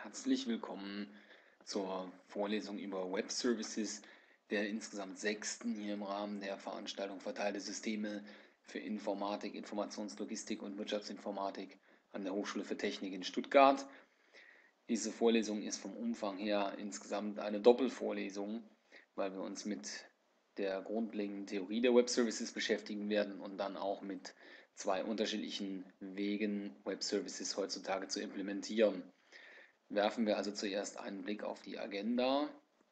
Herzlich willkommen zur Vorlesung über Web Services, der insgesamt sechsten hier im Rahmen der Veranstaltung Verteilte Systeme für Informatik, Informationslogistik und Wirtschaftsinformatik an der Hochschule für Technik in Stuttgart. Diese Vorlesung ist vom Umfang her insgesamt eine Doppelvorlesung, weil wir uns mit der grundlegenden Theorie der Web Services beschäftigen werden und dann auch mit zwei unterschiedlichen Wegen, Web Services heutzutage zu implementieren. Werfen wir also zuerst einen Blick auf die Agenda.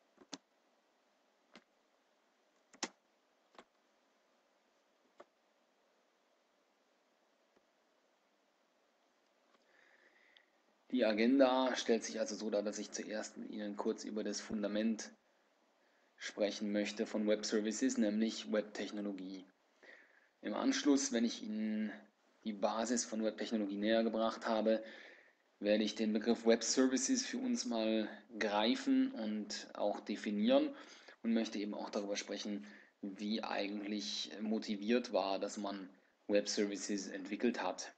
Die Agenda stellt sich also so dar, dass ich zuerst mit Ihnen kurz über das Fundament sprechen möchte von Web Services, nämlich Web-Technologie. Im Anschluss, wenn ich Ihnen die Basis von Web-Technologie näher gebracht habe, werde ich den Begriff Web Services für uns mal greifen und auch definieren und möchte eben auch darüber sprechen, wie eigentlich motiviert war, dass man Web Services entwickelt hat.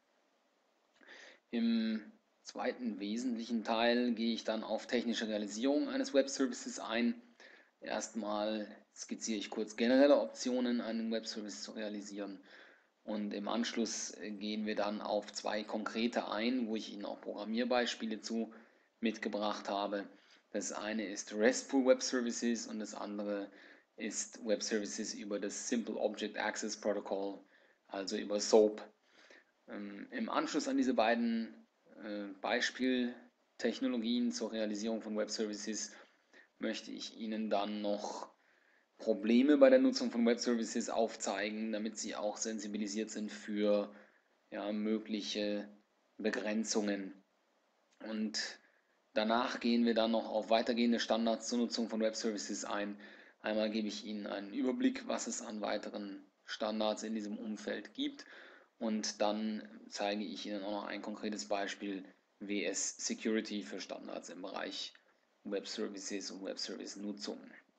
Im zweiten wesentlichen Teil gehe ich dann auf technische Realisierung eines Web Services ein. Erstmal skizziere ich kurz generelle Optionen, einen Web Service zu realisieren. Und im Anschluss gehen wir dann auf zwei konkrete ein, wo ich Ihnen auch Programmierbeispiele zu mitgebracht habe. Das eine ist RESTful Web Services und das andere ist Web Services über das Simple Object Access Protocol, also über SOAP. Im Anschluss an diese beiden Beispieltechnologien zur Realisierung von Web Services möchte ich Ihnen dann noch Probleme bei der Nutzung von Web Services aufzeigen, damit Sie auch sensibilisiert sind für mögliche Begrenzungen. Und danach gehen wir dann noch auf weitergehende Standards zur Nutzung von Web Services ein. Einmal gebe ich Ihnen einen Überblick, was es an weiteren Standards in diesem Umfeld gibt. Und dann zeige ich Ihnen auch noch ein konkretes Beispiel WS Security für Standards im Bereich Web Services und Web Service Nutzung.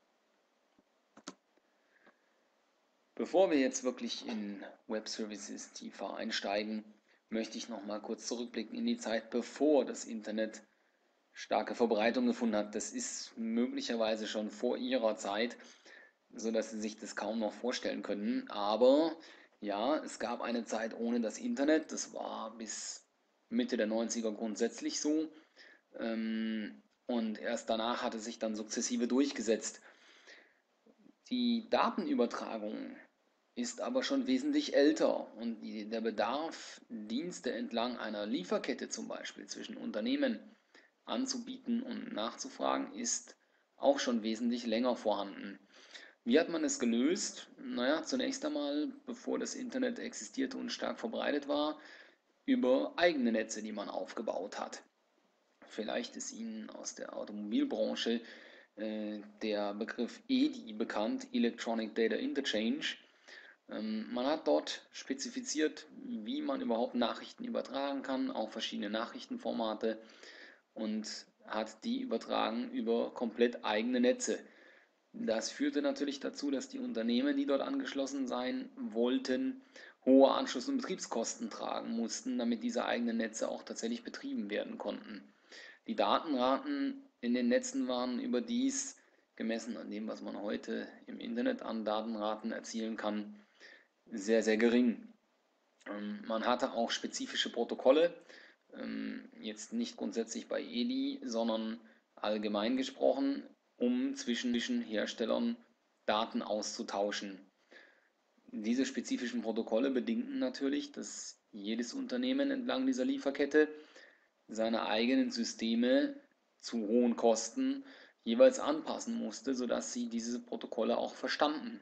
Bevor wir jetzt wirklich in Web Services tiefer einsteigen, möchte ich noch mal kurz zurückblicken in die Zeit, bevor das Internet starke Verbreitung gefunden hat. Das ist möglicherweise schon vor Ihrer Zeit, sodass Sie sich das kaum noch vorstellen können. Aber ja, es gab eine Zeit ohne das Internet. Das war bis Mitte der 90er grundsätzlich so. Und erst danach hat es sich dann sukzessive durchgesetzt. Die Datenübertragung ist aber schon wesentlich älter und der Bedarf, Dienste entlang einer Lieferkette zum Beispiel zwischen Unternehmen anzubieten und nachzufragen, ist auch schon wesentlich länger vorhanden. Wie hat man es gelöst? Naja, zunächst einmal, bevor das Internet existierte und stark verbreitet war, über eigene Netze, die man aufgebaut hat. Vielleicht ist Ihnen aus der Automobilbranche der Begriff EDI bekannt, Electronic Data Interchange. Man hat dort spezifiziert, wie man überhaupt Nachrichten übertragen kann, auch verschiedene Nachrichtenformate und hat die übertragen über komplett eigene Netze. Das führte natürlich dazu, dass die Unternehmen, die dort angeschlossen sein wollten, hohe Anschluss- und Betriebskosten tragen mussten, damit diese eigenen Netze auch tatsächlich betrieben werden konnten. Die Datenraten in den Netzen waren überdies, gemessen an dem, was man heute im Internet an Datenraten erzielen kann, sehr, sehr gering. Man hatte auch spezifische Protokolle, jetzt nicht grundsätzlich bei EDI, sondern allgemein gesprochen, um zwischen Herstellern Daten auszutauschen. Diese spezifischen Protokolle bedingten natürlich, dass jedes Unternehmen entlang dieser Lieferkette seine eigenen Systeme zu hohen Kosten jeweils anpassen musste, sodass sie diese Protokolle auch verstanden.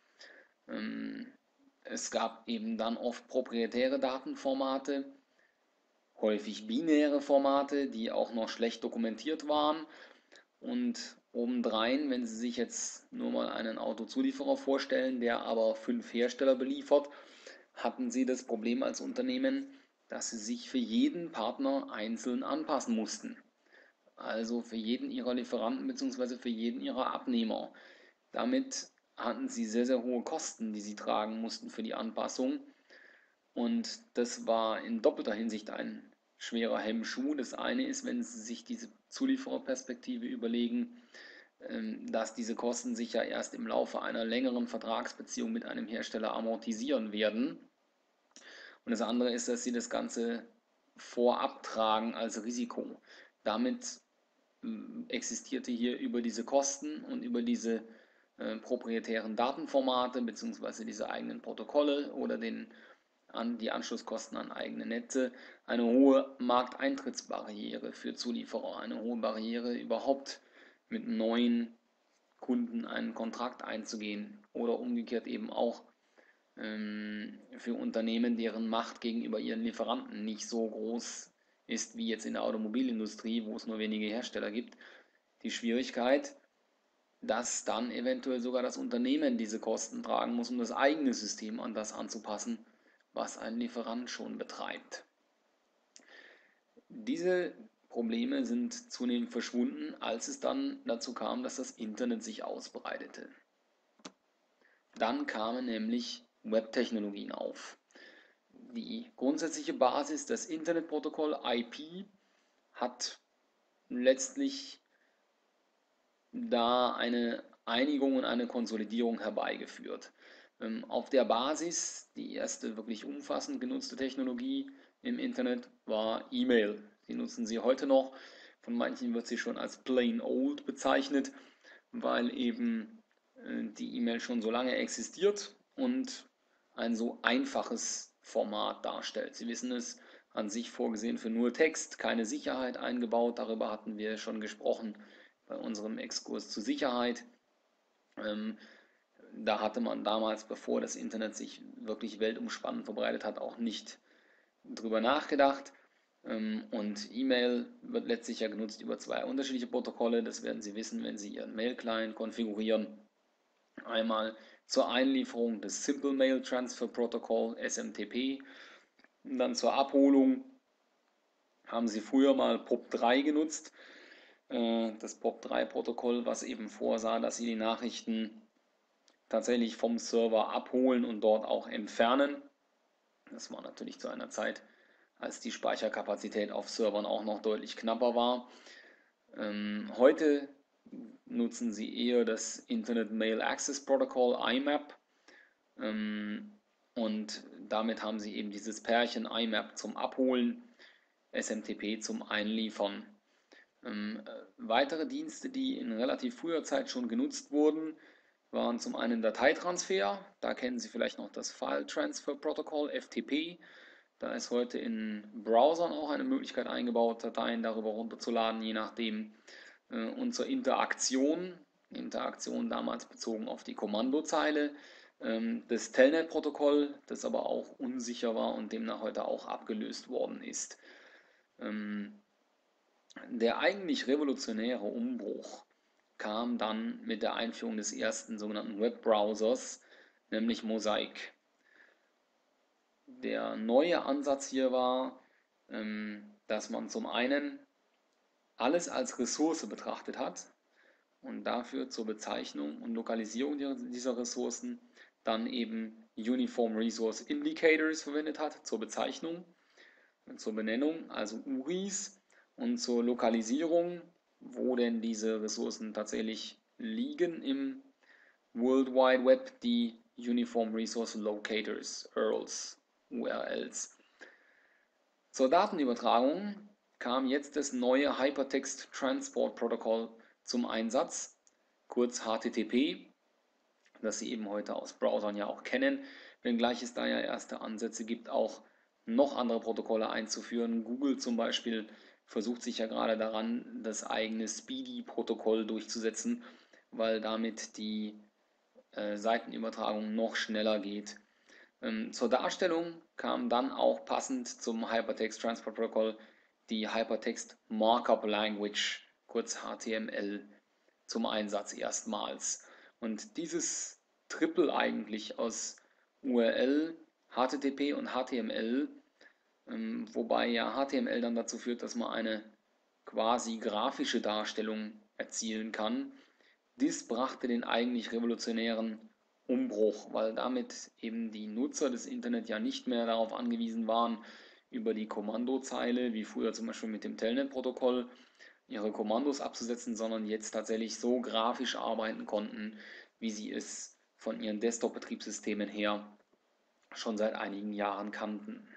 Es gab eben dann oft proprietäre Datenformate, häufig binäre Formate, die auch noch schlecht dokumentiert waren. Und obendrein, wenn Sie sich jetzt nur mal einen Autozulieferer vorstellen, der aber 5 Hersteller beliefert, hatten Sie das Problem als Unternehmen, dass Sie sich für jeden Partner einzeln anpassen mussten. Also für jeden Ihrer Lieferanten bzw. für jeden Ihrer Abnehmer. Damit hatten Sie sehr, sehr hohe Kosten, die Sie tragen mussten für die Anpassung. Und das war in doppelter Hinsicht ein schwerer Hemmschuh. Das eine ist, wenn Sie sich diese Zuliefererperspektive überlegen, dass diese Kosten sich ja erst im Laufe einer längeren Vertragsbeziehung mit einem Hersteller amortisieren werden. Und das andere ist, dass Sie das Ganze vorab tragen als Risiko. Damit existierte hier über diese Kosten und über diese proprietären Datenformate bzw. diese eigenen Protokolle oder die Anschlusskosten an eigene Netze eine hohe Markteintrittsbarriere für Zulieferer, eine hohe Barriere überhaupt mit neuen Kunden einen Kontrakt einzugehen oder umgekehrt eben auch für Unternehmen, deren Macht gegenüber ihren Lieferanten nicht so groß ist wie jetzt in der Automobilindustrie, wo es nur wenige Hersteller gibt, die Schwierigkeit, dass dann eventuell sogar das Unternehmen diese Kosten tragen muss, um das eigene System an das anzupassen, was ein Lieferant schon betreibt. Diese Probleme sind zunehmend verschwunden, als es dann dazu kam, dass das Internet sich ausbreitete. Dann kamen nämlich Webtechnologien auf. Die grundsätzliche Basis, das Internetprotokoll IP, hat letztlich da eine Einigung und eine Konsolidierung herbeigeführt. Auf der Basis, die erste wirklich umfassend genutzte Technologie im Internet war E-Mail. Die nutzen Sie heute noch. Von manchen wird sie schon als plain old bezeichnet, weil eben die E-Mail schon so lange existiert und ein so einfaches Format darstellt. Sie wissen es, an sich vorgesehen für nur Text, keine Sicherheit eingebaut. Darüber hatten wir schon gesprochen bei unserem Exkurs zur Sicherheit. Da hatte man damals, bevor das Internet sich wirklich weltumspannend verbreitet hat, auch nicht drüber nachgedacht. Und E-Mail wird letztlich ja genutzt über zwei unterschiedliche Protokolle. Das werden Sie wissen, wenn Sie Ihren Mail-Client konfigurieren. Einmal zur Einlieferung des Simple Mail Transfer Protocol, SMTP. Und dann zur Abholung haben Sie früher mal POP3 genutzt. Das POP3-Protokoll, was eben vorsah, dass Sie die Nachrichten tatsächlich vom Server abholen und dort auch entfernen. Das war natürlich zu einer Zeit, als die Speicherkapazität auf Servern auch noch deutlich knapper war. Heute nutzen Sie eher das Internet Mail Access Protocol, IMAP. Und damit haben Sie eben dieses Pärchen IMAP zum Abholen, SMTP zum Einliefern. Weitere Dienste, die in relativ früher Zeit schon genutzt wurden, waren zum einen Dateitransfer. Da kennen Sie vielleicht noch das File Transfer Protocol, FTP. Da ist heute in Browsern auch eine Möglichkeit eingebaut, Dateien darüber runterzuladen, je nachdem. Und zur Interaktion damals bezogen auf die Kommandozeile, das Telnet-Protokoll, das aber auch unsicher war und demnach heute auch abgelöst worden ist. Der eigentlich revolutionäre Umbruch kam dann mit der Einführung des ersten sogenannten Webbrowsers, nämlich Mosaic. Der neue Ansatz hier war, dass man zum einen alles als Ressource betrachtet hat und dafür zur Bezeichnung und Lokalisierung dieser Ressourcen dann eben Uniform Resource Indicators verwendet hat, zur Bezeichnung und zur Benennung, also URIs, und zur Lokalisierung, wo denn diese Ressourcen tatsächlich liegen im World Wide Web, die Uniform Resource Locators, URLs. Zur Datenübertragung kam jetzt das neue Hypertext Transport Protocol zum Einsatz, kurz HTTP, das Sie eben heute aus Browsern ja auch kennen, wenngleich es da ja erste Ansätze gibt, auch noch andere Protokolle einzuführen. Google zum Beispiel versucht sich ja gerade daran, das eigene Speedy-Protokoll durchzusetzen, weil damit die Seitenübertragung noch schneller geht. Zur Darstellung kam dann auch passend zum Hypertext Transport Protocol die Hypertext Markup Language, kurz HTML, zum Einsatz erstmals. Und dieses Triple eigentlich aus URL, HTTP und HTML, wobei ja HTML dann dazu führt, dass man eine quasi grafische Darstellung erzielen kann. Dies brachte den eigentlich revolutionären Umbruch, weil damit eben die Nutzer des Internet ja nicht mehr darauf angewiesen waren, über die Kommandozeile, wie früher zum Beispiel mit dem Telnet-Protokoll, ihre Kommandos abzusetzen, sondern jetzt tatsächlich so grafisch arbeiten konnten, wie sie es von ihren Desktop-Betriebssystemen her schon seit einigen Jahren kannten.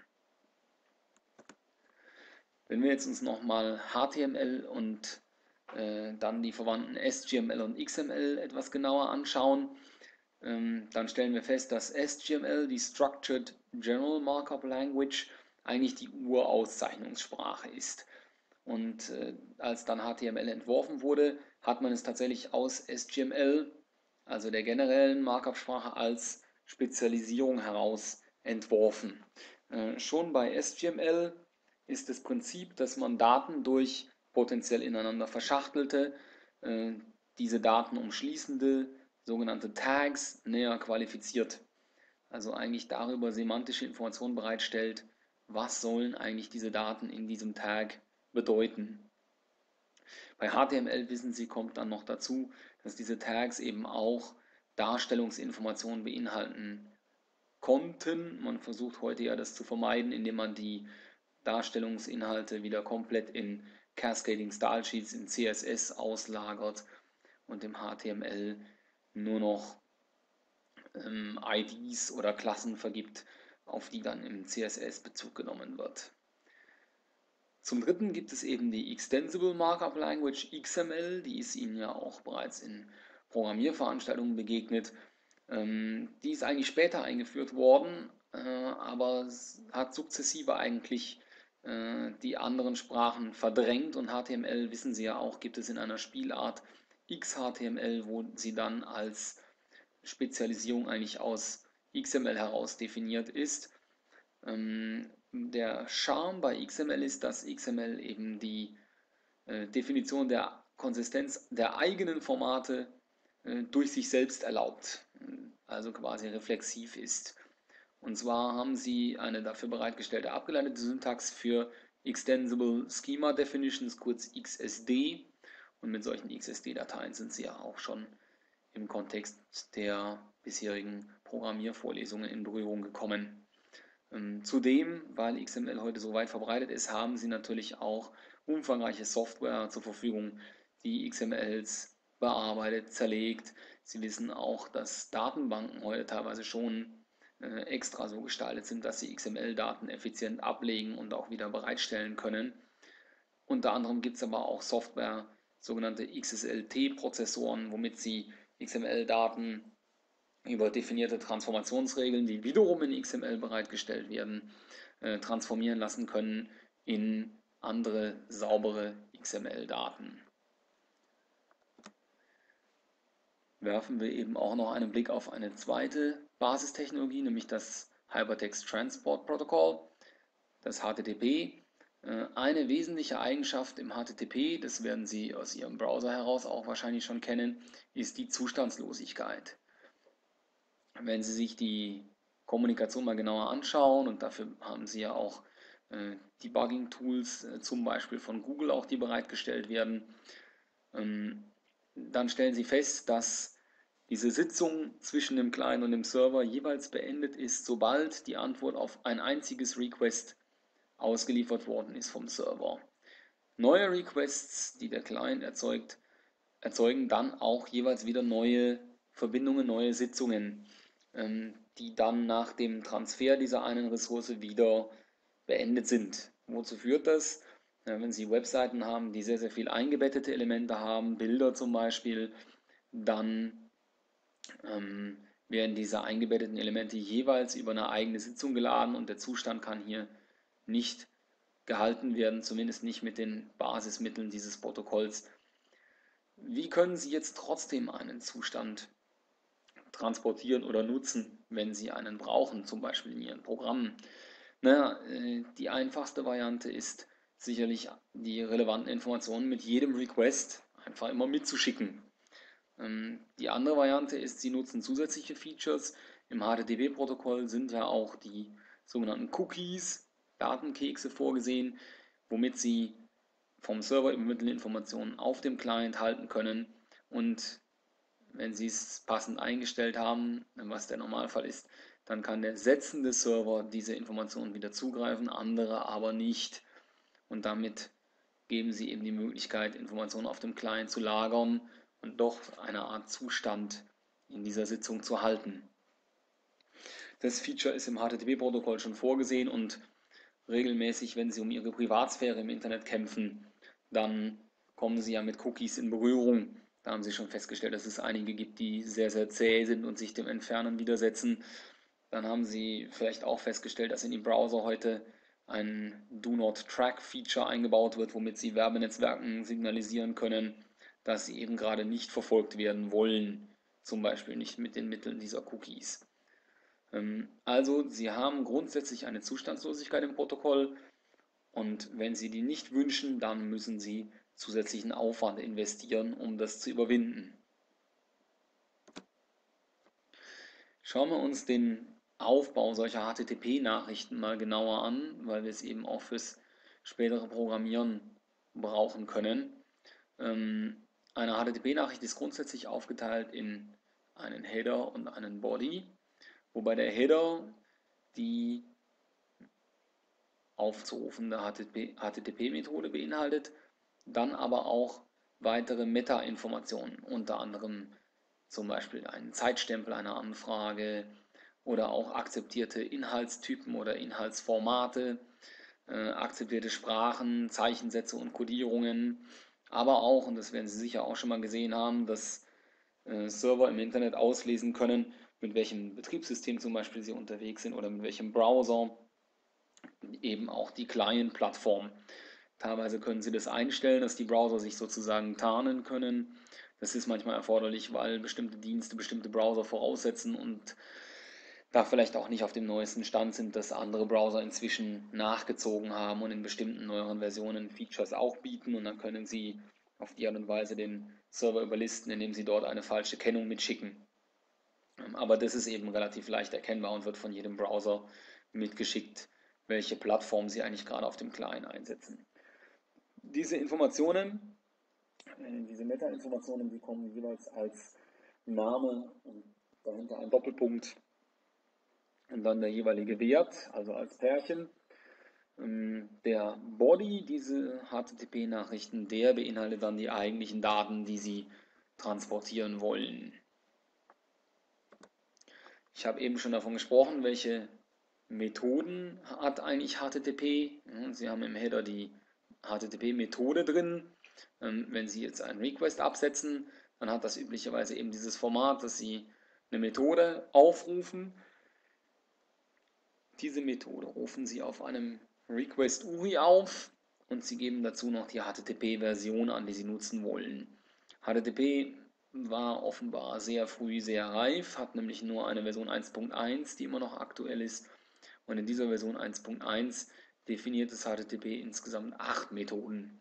Wenn wir jetzt uns nochmal HTML und dann die verwandten SGML und XML etwas genauer anschauen, dann stellen wir fest, dass SGML, die Structured General Markup Language, eigentlich die Urauszeichnungssprache ist. Und als dann HTML entworfen wurde, hat man es tatsächlich aus SGML, also der generellen Markup-Sprache, als Spezialisierung heraus entworfen. Schon bei SGML ist das Prinzip, dass man Daten durch potenziell ineinander verschachtelte, diese Daten umschließende sogenannte Tags näher qualifiziert. Also eigentlich darüber semantische Informationen bereitstellt, was sollen eigentlich diese Daten in diesem Tag bedeuten. Bei HTML, wissen Sie, kommt dann noch dazu, dass diese Tags eben auch Darstellungsinformationen beinhalten konnten. Man versucht heute ja das zu vermeiden, indem man die Darstellungsinhalte wieder komplett in Cascading Style Sheets in CSS auslagert und im HTML nur noch IDs oder Klassen vergibt, auf die dann im CSS Bezug genommen wird. Zum Dritten gibt es eben die Extensible Markup Language XML, die ist Ihnen ja auch bereits in Programmierveranstaltungen begegnet. Die ist eigentlich später eingeführt worden, aber hat sukzessive eigentlich die anderen Sprachen verdrängt, und HTML, wissen Sie ja auch, gibt es in einer Spielart XHTML, wo sie dann als Spezialisierung eigentlich aus XML heraus definiert ist. Der Charme bei XML ist, dass XML eben die Definition der Konsistenz der eigenen Formate durch sich selbst erlaubt, also quasi reflexiv ist. Und zwar haben sie eine dafür bereitgestellte abgeleitete Syntax für Extensible Schema Definitions, kurz XSD. Und mit solchen XSD-Dateien sind sie ja auch schon im Kontext der bisherigen Programmiervorlesungen in Berührung gekommen. Zudem, weil XML heute so weit verbreitet ist, haben sie natürlich auch umfangreiche Software zur Verfügung, die XMLs bearbeitet, zerlegt. Sie wissen auch, dass Datenbanken heute teilweise schon extra so gestaltet sind, dass sie XML-Daten effizient ablegen und auch wieder bereitstellen können. Unter anderem gibt es aber auch Software, sogenannte XSLT-Prozessoren, womit sie XML-Daten über definierte Transformationsregeln, die wiederum in XML bereitgestellt werden, transformieren lassen können in andere saubere XML-Daten. Werfen wir eben auch noch einen Blick auf eine zweite Basistechnologie, nämlich das Hypertext Transport Protocol, das HTTP. Eine wesentliche Eigenschaft im HTTP, das werden Sie aus Ihrem Browser heraus auch wahrscheinlich schon kennen, ist die Zustandslosigkeit. Wenn Sie sich die Kommunikation mal genauer anschauen, und dafür haben Sie ja auch Debugging-Tools, zum Beispiel von Google auch, die bereitgestellt werden, dann stellen Sie fest, dass diese Sitzung zwischen dem Client und dem Server jeweils beendet ist, sobald die Antwort auf ein einziges Request ausgeliefert worden ist vom Server. Neue Requests, die der Client erzeugt, erzeugen dann auch jeweils wieder neue Verbindungen, neue Sitzungen, die dann nach dem Transfer dieser einen Ressource wieder beendet sind. Wozu führt das? Wenn Sie Webseiten haben, die sehr, sehr viel eingebettete Elemente haben, Bilder zum Beispiel, dann werden diese eingebetteten Elemente jeweils über eine eigene Sitzung geladen, und der Zustand kann hier nicht gehalten werden, zumindest nicht mit den Basismitteln dieses Protokolls. Wie können Sie jetzt trotzdem einen Zustand transportieren oder nutzen, wenn Sie einen brauchen, zum Beispiel in Ihren Programmen? Die einfachste Variante ist sicherlich, die relevanten Informationen mit jedem Request einfach immer mitzuschicken. Die andere Variante ist, Sie nutzen zusätzliche Features. Im HTTP-Protokoll sind ja auch die sogenannten Cookies, Datenkekse vorgesehen, womit Sie vom Server übermittelte Informationen auf dem Client halten können, und wenn Sie es passend eingestellt haben, was der Normalfall ist, dann kann der setzende Server diese Informationen wieder zugreifen, andere aber nicht. Und damit geben Sie eben die Möglichkeit, Informationen auf dem Client zu lagern und doch eine Art Zustand in dieser Sitzung zu halten. Das Feature ist im HTTP-Protokoll schon vorgesehen und regelmäßig, wenn Sie um Ihre Privatsphäre im Internet kämpfen, dann kommen Sie ja mit Cookies in Berührung. Da haben Sie schon festgestellt, dass es einige gibt, die sehr, sehr zäh sind und sich dem Entfernen widersetzen. Dann haben Sie vielleicht auch festgestellt, dass in die Browser heute ein Do Not Track Feature eingebaut wird, womit Sie Werbenetzwerken signalisieren können, dass sie eben gerade nicht verfolgt werden wollen, zum Beispiel nicht mit den Mitteln dieser Cookies. Also Sie haben grundsätzlich eine Zustandslosigkeit im Protokoll und wenn Sie die nicht wünschen, dann müssen Sie zusätzlichen Aufwand investieren, um das zu überwinden. Schauen wir uns den Aufbau solcher HTTP-Nachrichten mal genauer an, weil wir es eben auch fürs spätere Programmieren brauchen können. Eine HTTP-Nachricht ist grundsätzlich aufgeteilt in einen Header und einen Body, wobei der Header die aufzurufende HTTP-Methode beinhaltet, dann aber auch weitere Meta-Informationen, unter anderem zum Beispiel einen Zeitstempel einer Anfrage oder auch akzeptierte Inhaltstypen oder Inhaltsformate, akzeptierte Sprachen, Zeichensätze und Codierungen, aber auch, und das werden Sie sicher auch schon mal gesehen haben, dass Server im Internet auslesen können, mit welchem Betriebssystem zum Beispiel Sie unterwegs sind oder mit welchem Browser, eben auch die Client-Plattform. Teilweise können Sie das einstellen, dass die Browser sich sozusagen tarnen können. Das ist manchmal erforderlich, weil bestimmte Dienste bestimmte Browser voraussetzen und da vielleicht auch nicht auf dem neuesten Stand sind, dass andere Browser inzwischen nachgezogen haben und in bestimmten neueren Versionen Features auch bieten und dann können Sie auf die Art und Weise den Server überlisten, indem Sie dort eine falsche Kennung mitschicken. Aber das ist eben relativ leicht erkennbar und wird von jedem Browser mitgeschickt, welche Plattform Sie eigentlich gerade auf dem Client einsetzen. Diese Informationen, diese Meta-Informationen, die kommen jeweils als Name und dahinter ein Doppelpunkt und dann der jeweilige Wert, also als Pärchen. Der Body, diese HTTP-Nachrichten, der beinhaltet dann die eigentlichen Daten, die Sie transportieren wollen. Ich habe eben schon davon gesprochen, welche Methoden hat eigentlich HTTP. Sie haben im Header die HTTP-Methode drin. Wenn Sie jetzt einen Request absetzen, dann hat das üblicherweise eben dieses Format, dass Sie eine Methode aufrufen. Diese Methode rufen Sie auf einem Request URI auf und Sie geben dazu noch die HTTP-Version an, die Sie nutzen wollen. HTTP war offenbar sehr früh sehr reif, hat nämlich nur eine Version 1.1, die immer noch aktuell ist. Und in dieser Version 1.1 definiert das HTTP insgesamt 8 Methoden.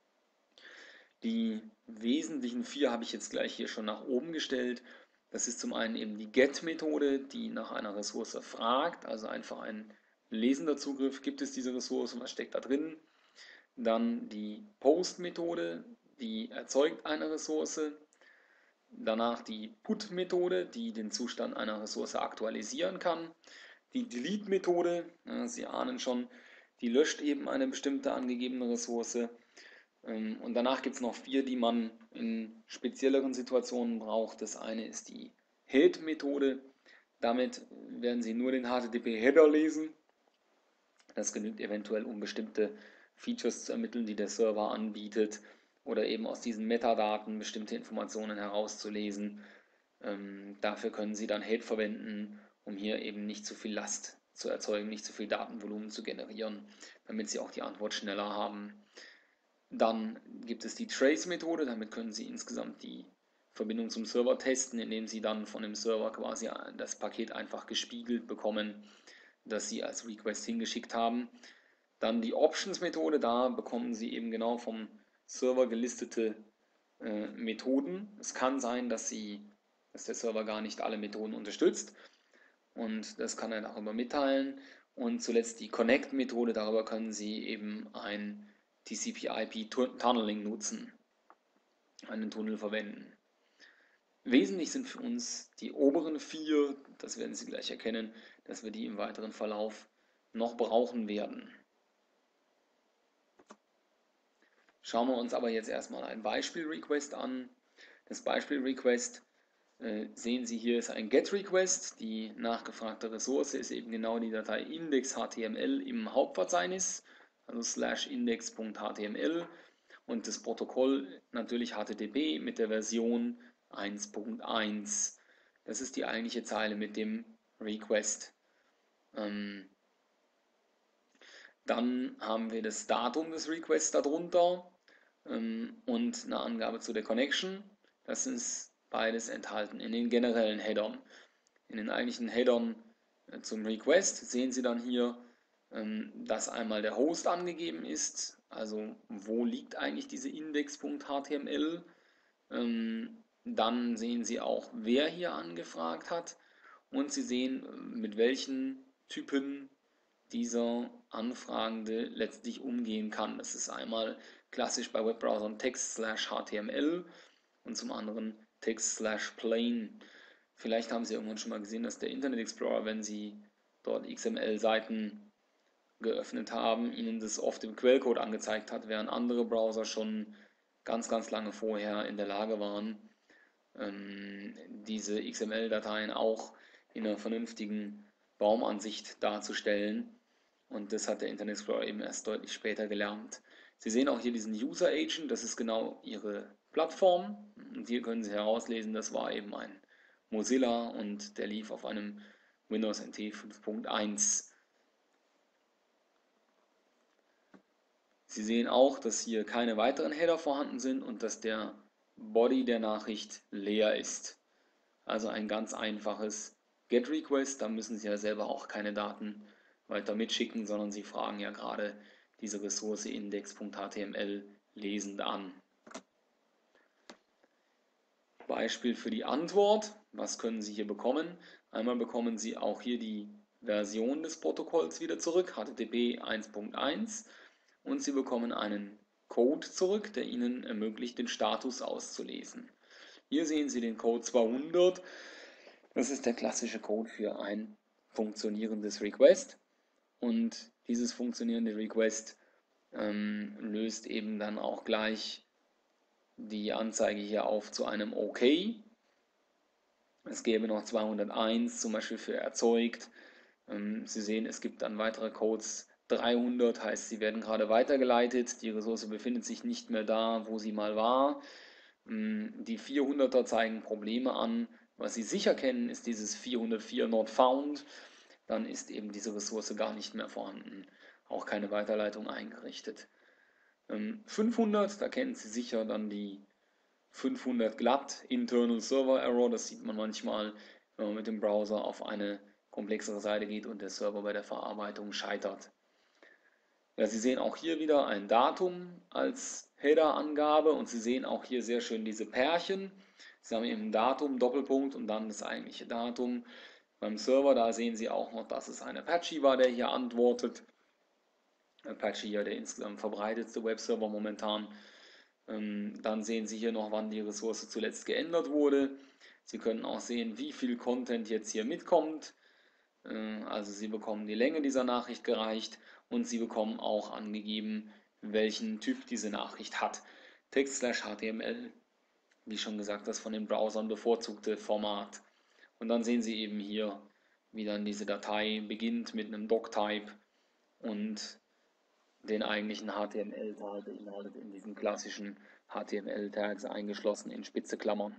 Die wesentlichen 4 habe ich jetzt gleich hier schon nach oben gestellt. Das ist zum einen eben die Get-Methode, die nach einer Ressource fragt, also einfach ein lesender Zugriff, gibt es diese Ressource, was steckt da drin. Dann die Post-Methode, die erzeugt eine Ressource. Danach die Put-Methode, die den Zustand einer Ressource aktualisieren kann. Die Delete-Methode, Sie ahnen schon, die löscht eben eine bestimmte angegebene Ressource. Und danach gibt es noch 4, die man in spezielleren Situationen braucht. Das eine ist die Head-Methode. Damit werden Sie nur den HTTP-Header lesen. Das genügt eventuell, um bestimmte Features zu ermitteln, die der Server anbietet oder eben aus diesen Metadaten bestimmte Informationen herauszulesen. Dafür können Sie dann Head verwenden, um hier eben nicht zu viel Last zu erzeugen, nicht zu viel Datenvolumen zu generieren, damit Sie auch die Antwort schneller haben. Dann gibt es die Trace-Methode, damit können Sie insgesamt die Verbindung zum Server testen, indem Sie dann von dem Server quasi das Paket einfach gespiegelt bekommen, das Sie als Request hingeschickt haben. Dann die Options-Methode, da bekommen Sie eben genau vom Server gelistete Methoden. Es kann sein, dass der Server gar nicht alle Methoden unterstützt und das kann er darüber mitteilen. Und zuletzt die Connect-Methode, darüber können Sie eben ein TCP/IP-Tunneling nutzen, einen Tunnel verwenden. Wesentlich sind für uns die oberen 4, das werden Sie gleich erkennen, dass wir die im weiteren Verlauf noch brauchen werden. Schauen wir uns aber jetzt erstmal ein Beispiel-Request an. Das Beispiel-Request sehen Sie hier ist ein GET-Request. Die nachgefragte Ressource ist eben genau die Datei index.html im Hauptverzeichnis, also /index.html, und das Protokoll natürlich HTTP mit der Version 1.1. Das ist die eigentliche Zeile mit dem Request. Dann haben wir das Datum des Requests darunter und eine Angabe zu der Connection. Das ist beides enthalten in den generellen Headern. In den eigentlichen Headern zum Request sehen Sie dann hier, dass einmal der Host angegeben ist, also wo liegt eigentlich diese index.html. Dann sehen Sie auch, wer hier angefragt hat, und Sie sehen, mit welchen Typen dieser Anfragende letztlich umgehen kann. Das ist einmal klassisch bei Webbrowsern text/html und zum anderen text/plain. Vielleicht haben Sie irgendwann schon mal gesehen, dass der Internet Explorer, wenn Sie dort XML-Seiten geöffnet haben, Ihnen das oft im Quellcode angezeigt hat, während andere Browser schon ganz lange vorher in der Lage waren, diese XML-Dateien auch in einer vernünftigen Baumansicht darzustellen. Und das hat der Internet Explorer eben erst deutlich später gelernt. Sie sehen auch hier diesen User Agent, das ist genau Ihre Plattform. Und hier können Sie herauslesen, das war eben ein Mozilla und der lief auf einem Windows NT 5.1. Sie sehen auch, dass hier keine weiteren Header vorhanden sind und dass der Body der Nachricht leer ist. Also ein ganz einfaches GET-Request, da müssen Sie ja selber auch keine Daten weiter mitschicken, sondern Sie fragen ja gerade diese Ressource index.html lesend an. Beispiel für die Antwort. Was können Sie hier bekommen? Einmal bekommen Sie auch hier die Version des Protokolls wieder zurück, HTTP 1.1, und Sie bekommen einen Code zurück, der Ihnen ermöglicht, den Status auszulesen. Hier sehen Sie den Code 200. Das ist der klassische Code für ein funktionierendes Request. Und dieses funktionierende Request löst eben dann auch gleich die Anzeige hier auf zu einem OK. Es gäbe noch 201 zum Beispiel für erzeugt. Sie sehen, es gibt dann weitere Codes. 300 heißt, sie werden gerade weitergeleitet. Die Ressource befindet sich nicht mehr da, wo sie mal war. Die 400er zeigen Probleme an. Was Sie sicher kennen, ist dieses 404 not found. Dann ist eben diese Ressource gar nicht mehr vorhanden. Auch keine Weiterleitung eingerichtet. 500, da kennen Sie sicher dann die 500 glatt, Internal Server Error. Das sieht man manchmal, wenn man mit dem Browser auf eine komplexere Seite geht und der Server bei der Verarbeitung scheitert. Ja, Sie sehen auch hier wieder ein Datum als Header-Angabe und Sie sehen auch hier sehr schön diese Pärchen. Sie haben eben ein Datum, Doppelpunkt und dann das eigentliche Datum. Beim Server, da sehen Sie auch noch, dass es ein Apache war, der hier antwortet. Apache ja der insgesamt verbreitetste Webserver momentan. Dann sehen Sie hier noch, wann die Ressource zuletzt geändert wurde. Sie können auch sehen, wie viel Content jetzt hier mitkommt. Also Sie bekommen die Länge dieser Nachricht gereicht und Sie bekommen auch angegeben, welchen Typ diese Nachricht hat. Text/HTML, wie schon gesagt, das von den Browsern bevorzugte Format. Und dann sehen Sie eben hier, wie dann diese Datei beginnt mit einem Doctype und den eigentlichen HTML-Tag beinhaltet in diesen klassischen HTML-Tags eingeschlossen in spitze Klammern.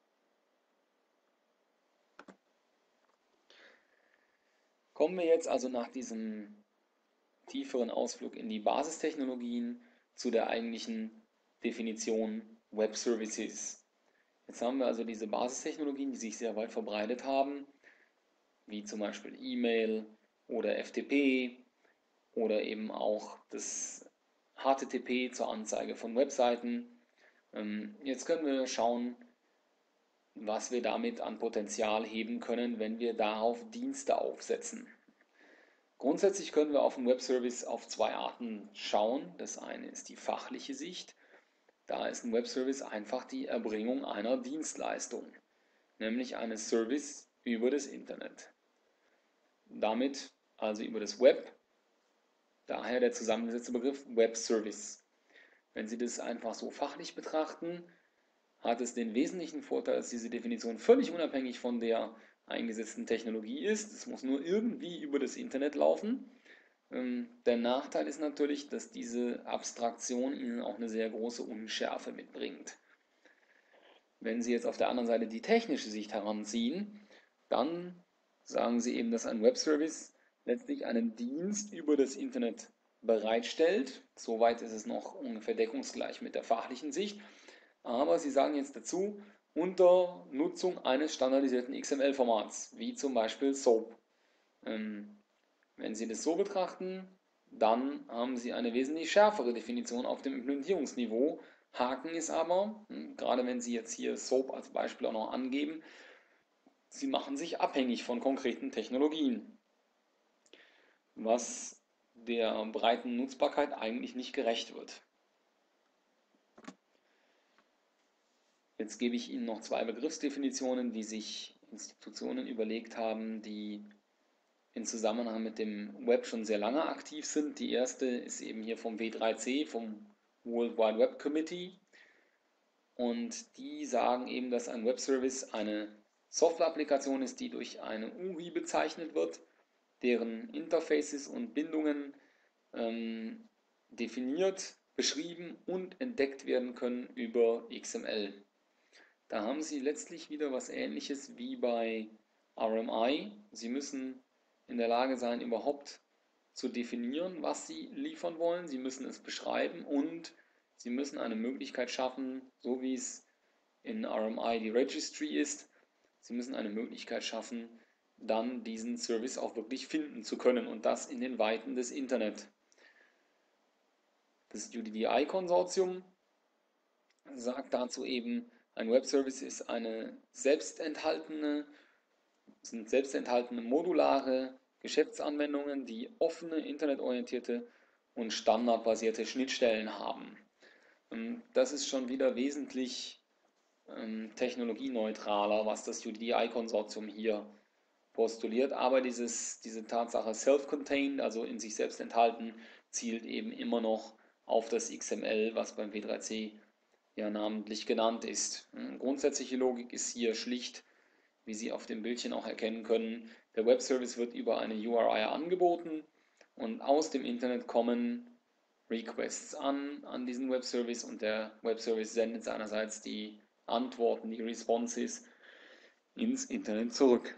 Kommen wir jetzt also nach diesem tieferen Ausflug in die Basistechnologien zu der eigentlichen Definition Web Services. Jetzt haben wir also diese Basistechnologien, die sich sehr weit verbreitet haben, wie zum Beispiel E-Mail oder FTP oder eben auch das HTTP zur Anzeige von Webseiten. Jetzt können wir schauen, was wir damit an Potenzial heben können, wenn wir darauf Dienste aufsetzen. Grundsätzlich können wir auf einen Webservice auf zwei Arten schauen. Das eine ist die fachliche Sicht. Da ist ein Webservice einfach die Erbringung einer Dienstleistung. nämlich eines Service über das Internet. Damit also über das Web, daher der zusammengesetzte Begriff Web Service. Wenn Sie das einfach so fachlich betrachten, hat es den wesentlichen Vorteil, dass diese Definition völlig unabhängig von der eingesetzten Technologie ist. Es muss nur irgendwie über das Internet laufen. Der Nachteil ist natürlich, dass diese Abstraktion Ihnen auch eine sehr große Unschärfe mitbringt. Wenn Sie jetzt auf der anderen Seite die technische Sicht heranziehen, dann sagen Sie eben, dass ein Webservice letztlich einen Dienst über das Internet bereitstellt. Soweit ist es noch ungefähr deckungsgleich mit der fachlichen Sicht. Aber Sie sagen jetzt dazu, unter Nutzung eines standardisierten XML-Formats, wie zum Beispiel SOAP. Wenn Sie das so betrachten, dann haben Sie eine wesentlich schärfere Definition auf dem Implementierungsniveau. Haken ist aber, gerade wenn Sie jetzt hier SOAP als Beispiel auch noch angeben, Sie machen sich abhängig von konkreten Technologien, was der breiten Nutzbarkeit eigentlich nicht gerecht wird. Jetzt gebe ich Ihnen noch zwei Begriffsdefinitionen, die sich Institutionen überlegt haben, die in Zusammenhang mit dem Web schon sehr lange aktiv sind. Die erste ist eben hier vom W3C, vom World Wide Web Committee. Und die sagen eben, dass ein Webservice eine Software-Applikation ist, die durch eine URI bezeichnet wird, deren Interfaces und Bindungen definiert, beschrieben und entdeckt werden können über XML. Da haben Sie letztlich wieder was Ähnliches wie bei RMI. Sie müssen in der Lage sein, überhaupt zu definieren, was Sie liefern wollen. Sie müssen es beschreiben und Sie müssen eine Möglichkeit schaffen, so wie es in RMI die Registry ist. Sie müssen eine Möglichkeit schaffen, dann diesen Service auch wirklich finden zu können und das in den Weiten des Internet. Das UDDI-Konsortium sagt dazu eben, ein Webservice ist sind selbstenthaltene modulare Geschäftsanwendungen, die offene, internetorientierte und standardbasierte Schnittstellen haben. Das ist schon wieder wesentlich technologieneutraler, was das UDI-Konsortium hier postuliert, aber diese Tatsache self-contained, also in sich selbst enthalten, zielt eben immer noch auf das XML, was beim W3C ja namentlich genannt ist. Grundsätzliche Logik ist hier schlicht, wie Sie auf dem Bildchen auch erkennen können. Der Webservice wird über eine URI angeboten und aus dem Internet kommen Requests an diesen Webservice und der Webservice sendet seinerseits die Antworten, die Responses ins Internet zurück.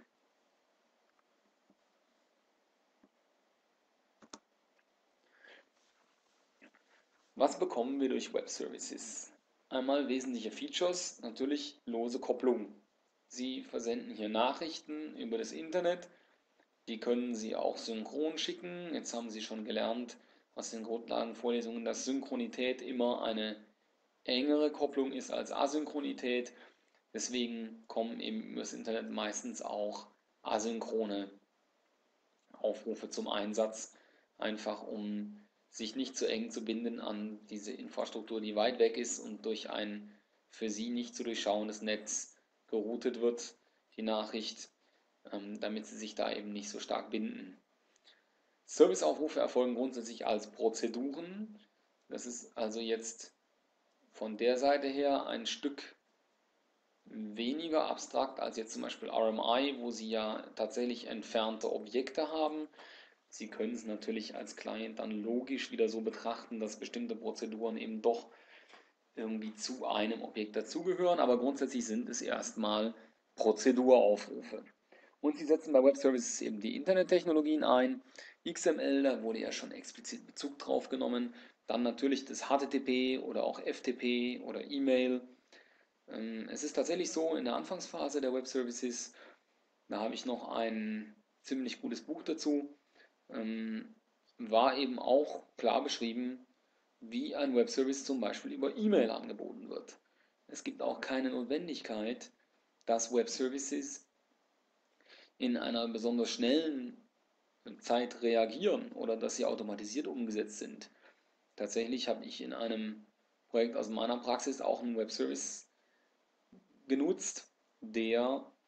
Was bekommen wir durch Webservices? Einmal wesentliche Features, natürlich lose Kopplung. Sie versenden hier Nachrichten über das Internet, die können Sie auch synchron schicken. Jetzt haben Sie schon gelernt, aus den Grundlagenvorlesungen, dass Synchronität immer eine engere Kopplung ist als Asynchronität. Deswegen kommen eben über das Internet meistens auch asynchrone Aufrufe zum Einsatz, einfach um sich nicht zu eng zu binden an diese Infrastruktur, die weit weg ist und durch ein für Sie nicht zu durchschauendes Netz geroutet wird, die Nachricht, damit Sie sich da eben nicht so stark binden. Serviceaufrufe erfolgen grundsätzlich als Prozeduren. Das ist also jetzt von der Seite her ein Stück weniger abstrakt als jetzt zum Beispiel RMI, wo Sie ja tatsächlich entfernte Objekte haben. Sie können es natürlich als Client dann logisch wieder so betrachten, dass bestimmte Prozeduren eben doch irgendwie zu einem Objekt dazugehören, aber grundsätzlich sind es erstmal Prozeduraufrufe. Und Sie setzen bei Web Services eben die Internettechnologien ein. XML, da wurde ja schon explizit Bezug drauf genommen. Dann natürlich das HTTP oder auch FTP oder E-Mail. Es ist tatsächlich so, in der Anfangsphase der Web Services, da habe ich noch ein ziemlich gutes Buch dazu, war eben auch klar beschrieben, wie ein Webservice zum Beispiel über E-Mail angeboten wird. Es gibt auch keine Notwendigkeit, dass Webservices in einer besonders schnellen Zeit reagieren oder dass sie automatisiert umgesetzt sind. Tatsächlich habe ich in einem Projekt aus meiner Praxis auch einen Webservice genutzt, der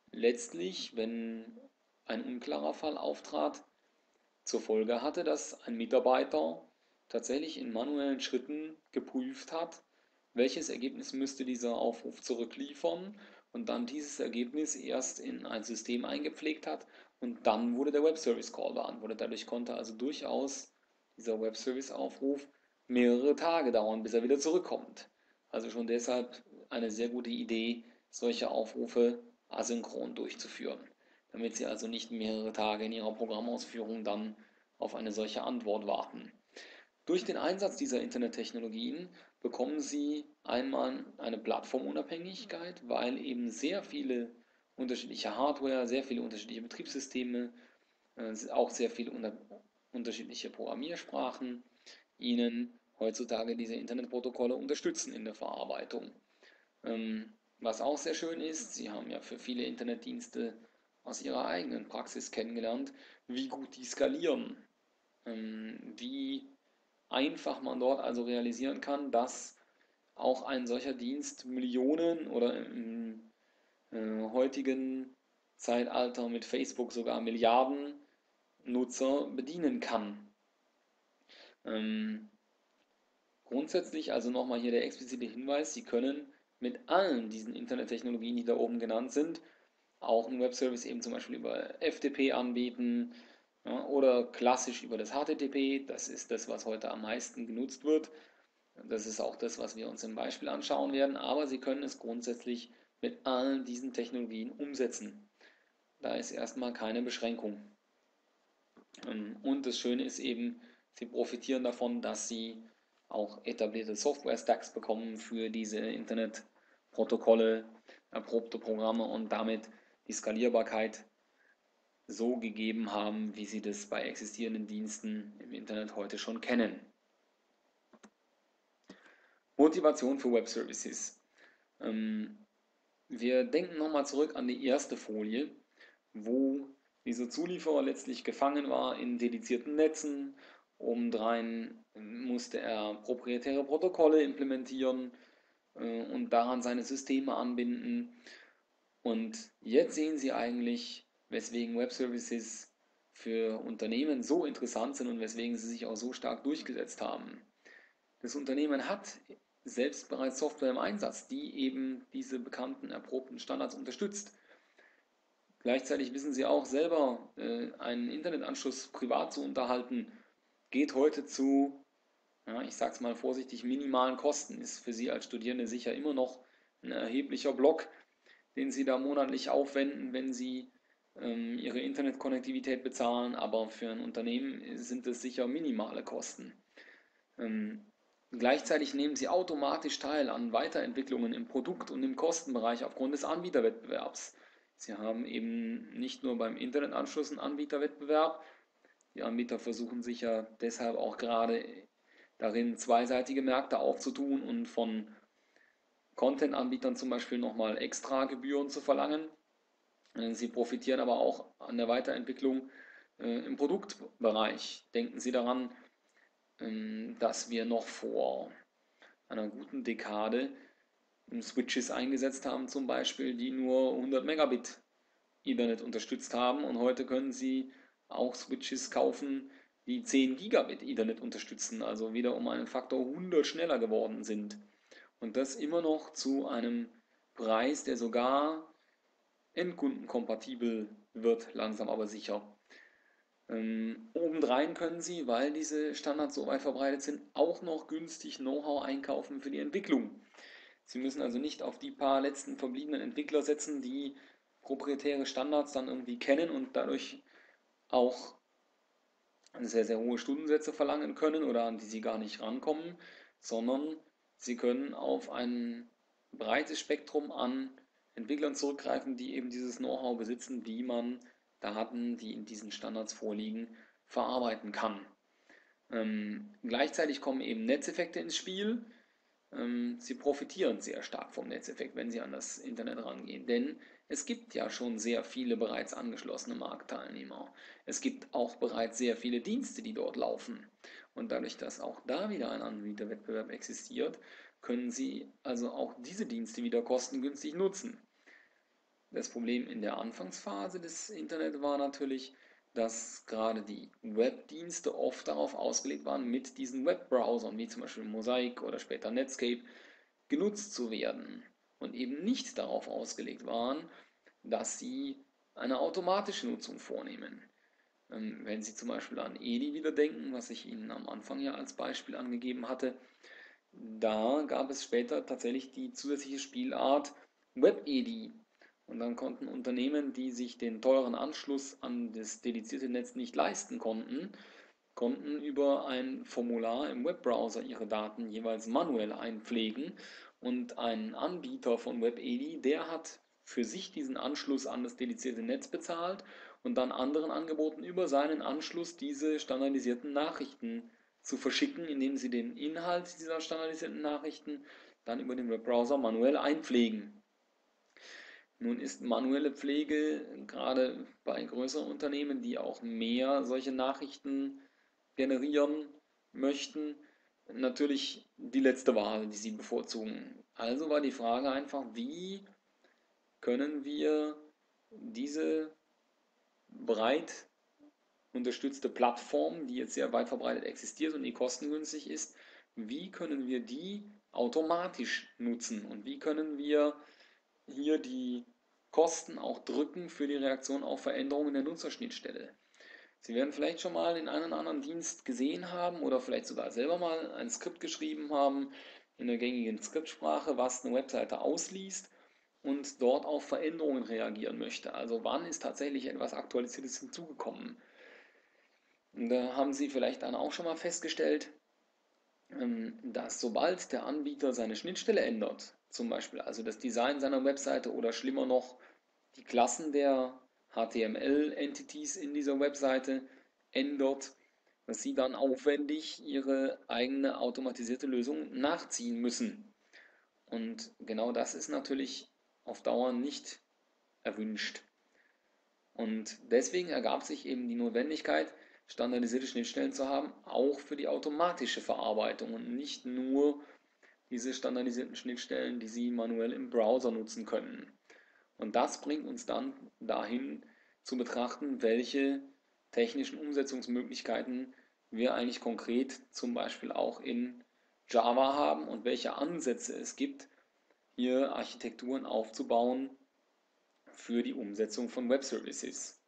letztlich, wenn ein unklarer Fall auftrat, zur Folge hatte, dass ein Mitarbeiter tatsächlich in manuellen Schritten geprüft hat, welches Ergebnis müsste dieser Aufruf zurückliefern und dann dieses Ergebnis erst in ein System eingepflegt hat und dann wurde der Web Service Call beantwortet. Dadurch konnte also durchaus dieser Web Service Aufruf mehrere Tage dauern, bis er wieder zurückkommt. Also schon deshalb eine sehr gute Idee, solche Aufrufe asynchron durchzuführen, damit Sie also nicht mehrere Tage in Ihrer Programmausführung dann auf eine solche Antwort warten. Durch den Einsatz dieser Internettechnologien bekommen Sie einmal eine Plattformunabhängigkeit, weil eben sehr viele unterschiedliche Hardware, sehr viele unterschiedliche Betriebssysteme, auch sehr viele unterschiedliche Programmiersprachen Ihnen heutzutage diese Internetprotokolle unterstützen in der Verarbeitung. Was auch sehr schön ist, Sie haben ja für viele Internetdienste aus Ihrer eigenen Praxis kennengelernt, wie gut die skalieren, wie einfach man dort also realisieren kann, dass auch ein solcher Dienst Millionen oder im heutigen Zeitalter mit Facebook sogar Milliarden Nutzer bedienen kann. Ähm, Grundsätzlich also nochmal hier der explizite Hinweis, Sie können mit allen diesen Internettechnologien, die da oben genannt sind, auch einen Webservice eben zum Beispiel über FTP anbieten, ja, oder klassisch über das HTTP. Das ist das, was heute am meisten genutzt wird. Das ist auch das, was wir uns im Beispiel anschauen werden. Aber Sie können es grundsätzlich mit allen diesen Technologien umsetzen. Da ist erstmal keine Beschränkung. Und das Schöne ist eben, Sie profitieren davon, dass Sie auch etablierte Software-Stacks bekommen für diese Internetprotokolle, erprobte Programme und damit die Skalierbarkeit so gegeben haben, wie Sie das bei existierenden Diensten im Internet heute schon kennen. Motivation für Web Services. Wir denken nochmal zurück an die erste Folie, wo dieser Zulieferer letztlich gefangen war in dedizierten Netzen. Obendrein musste er proprietäre Protokolle implementieren und daran seine Systeme anbinden. Und jetzt sehen Sie eigentlich, weswegen Web Services für Unternehmen so interessant sind und weswegen sie sich auch so stark durchgesetzt haben. Das Unternehmen hat selbst bereits Software im Einsatz, die eben diese bekannten, erprobten Standards unterstützt. Gleichzeitig wissen Sie auch selber, einen Internetanschluss privat zu unterhalten, geht heute zu, ja, ich sage es mal vorsichtig, minimalen Kosten. Ist für Sie als Studierende sicher immer noch ein erheblicher Block, den Sie da monatlich aufwenden, wenn Sie Ihre Internetkonnektivität bezahlen, aber für ein Unternehmen sind es sicher minimale Kosten. Gleichzeitig nehmen Sie automatisch teil an Weiterentwicklungen im Produkt- und im Kostenbereich aufgrund des Anbieterwettbewerbs. Sie haben eben nicht nur beim Internetanschluss einen Anbieterwettbewerb. Die Anbieter versuchen sich ja deshalb auch gerade darin, zweiseitige Märkte aufzutun und von Content-Anbietern zum Beispiel nochmal extra Gebühren zu verlangen. Sie profitieren aber auch an der Weiterentwicklung im Produktbereich. Denken Sie daran, dass wir noch vor einer guten Dekade Switches eingesetzt haben, zum Beispiel, die nur 100 Megabit Ethernet unterstützt haben. Und heute können Sie auch Switches kaufen, die 10 Gigabit Ethernet unterstützen, also wieder um einen Faktor 100 schneller geworden sind. Und das immer noch zu einem Preis, der sogar endkundenkompatibel wird, langsam aber sicher. Obendrein können Sie, weil diese Standards so weit verbreitet sind, auch noch günstig Know-how einkaufen für die Entwicklung. Sie müssen also nicht auf die paar letzten verbliebenen Entwickler setzen, die proprietäre Standards dann irgendwie kennen und dadurch auch sehr, sehr hohe Stundensätze verlangen können oder an die sie gar nicht rankommen, sondern sie können auf ein breites Spektrum an Entwicklern zurückgreifen, die eben dieses Know-how besitzen, wie man Daten, die in diesen Standards vorliegen, verarbeiten kann. Gleichzeitig kommen eben Netzeffekte ins Spiel. Sie profitieren sehr stark vom Netzeffekt, wenn Sie an das Internet rangehen, denn es gibt ja schon sehr viele bereits angeschlossene Marktteilnehmer. Es gibt auch bereits sehr viele Dienste, die dort laufen. Und dadurch, dass auch da wieder ein Anbieterwettbewerb existiert, können Sie also auch diese Dienste wieder kostengünstig nutzen. Das Problem in der Anfangsphase des Internet war natürlich, dass gerade die Webdienste oft darauf ausgelegt waren, mit diesen Webbrowsern, wie zum Beispiel Mosaic oder später Netscape, genutzt zu werden und eben nicht darauf ausgelegt waren, dass sie eine automatische Nutzung vornehmen. Wenn Sie zum Beispiel an EDI wieder denken, was ich Ihnen am Anfang ja als Beispiel angegeben hatte, da gab es später tatsächlich die zusätzliche Spielart WebEDI. Und dann konnten Unternehmen, die sich den teuren Anschluss an das dedizierte Netz nicht leisten konnten über ein Formular im Webbrowser ihre Daten jeweils manuell einpflegen. Und ein Anbieter von WebEDI, der hat für sich diesen Anschluss an das dedizierte Netz bezahlt und dann anderen angeboten, über seinen Anschluss diese standardisierten Nachrichten zu verschicken, indem sie den Inhalt dieser standardisierten Nachrichten dann über den Webbrowser manuell einpflegen. Nun ist manuelle Pflege gerade bei größeren Unternehmen, die auch mehr solche Nachrichten generieren möchten, natürlich die letzte Wahl, die sie bevorzugen. Also war die Frage einfach, wie können wir diese breit unterstützte Plattform, die jetzt sehr weit verbreitet existiert und die kostengünstig ist, wie können wir die automatisch nutzen und wie können wir hier die Kosten auch drücken für die Reaktion auf Veränderungen der Nutzerschnittstelle. Sie werden vielleicht schon mal den einen oder anderen Dienst gesehen haben oder vielleicht sogar selber mal ein Skript geschrieben haben in der gängigen Skriptsprache, was eine Webseite ausliest und dort auf Veränderungen reagieren möchte. Also wann ist tatsächlich etwas Aktualisiertes hinzugekommen? Und da haben Sie vielleicht dann auch schon mal festgestellt, dass sobald der Anbieter seine Schnittstelle ändert, zum Beispiel also das Design seiner Webseite oder schlimmer noch die Klassen der HTML-Entities in dieser Webseite ändert, dass sie dann aufwendig ihre eigene automatisierte Lösung nachziehen müssen. Und genau das ist natürlich auf Dauer nicht erwünscht. Und deswegen ergab sich eben die Notwendigkeit, standardisierte Schnittstellen zu haben, auch für die automatische Verarbeitung und nicht nur diese standardisierten Schnittstellen, die Sie manuell im Browser nutzen können. Und das bringt uns dann dahin zu betrachten, welche technischen Umsetzungsmöglichkeiten wir eigentlich konkret zum Beispiel auch in Java haben und welche Ansätze es gibt, hier Architekturen aufzubauen für die Umsetzung von Web Services.